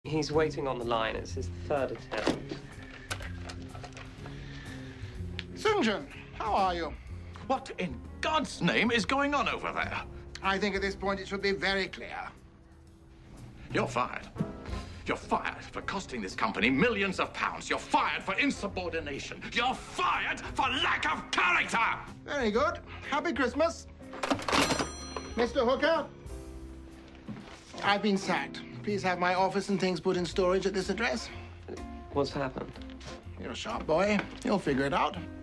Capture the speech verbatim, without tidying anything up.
He's waiting on the line. It's his third attempt. St. John, how are you? What in God's name is going on over there? I think at this point it should be very clear. You're fired. You're fired for costing this company millions of pounds. You're fired for insubordination. You're fired for lack of character! Very good. Happy Christmas. Mister Hooker, I've been sacked. Please have my office and things put in storage at this address. What's happened? You're a sharp boy. You'll figure it out.